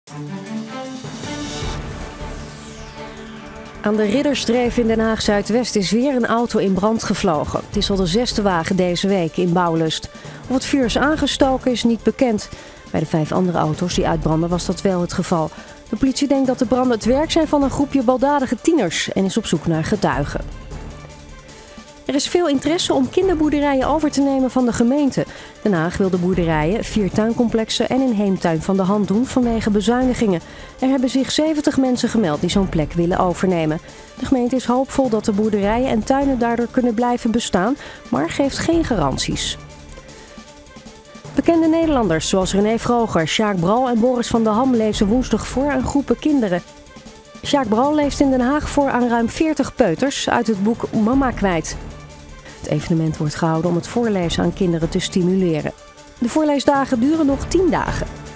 Aan de Ridderstreef in Den Haag-Zuidwest is weer een auto in brand gevlogen. Het is al de 6e wagen deze week in Bouwlust. Of het vuur is aangestoken is niet bekend. Bij de 5 andere auto's die uitbranden was dat wel het geval. De politie denkt dat de branden het werk zijn van een groepje baldadige tieners en is op zoek naar getuigen. Er is veel interesse om kinderboerderijen over te nemen van de gemeente. Den Haag wil de boerderijen, 4 tuincomplexen en een heemtuin van de hand doen vanwege bezuinigingen. Er hebben zich 70 mensen gemeld die zo'n plek willen overnemen. De gemeente is hoopvol dat de boerderijen en tuinen daardoor kunnen blijven bestaan, maar geeft geen garanties. Bekende Nederlanders zoals René Vroger, Sjaak Bral en Boris van der Ham lezen woensdag voor aan groepen kinderen. Sjaak Bral leest in Den Haag voor aan ruim 40 peuters uit het boek Mama kwijt. Het evenement wordt gehouden om het voorlezen aan kinderen te stimuleren. De voorleesdagen duren nog 10 dagen.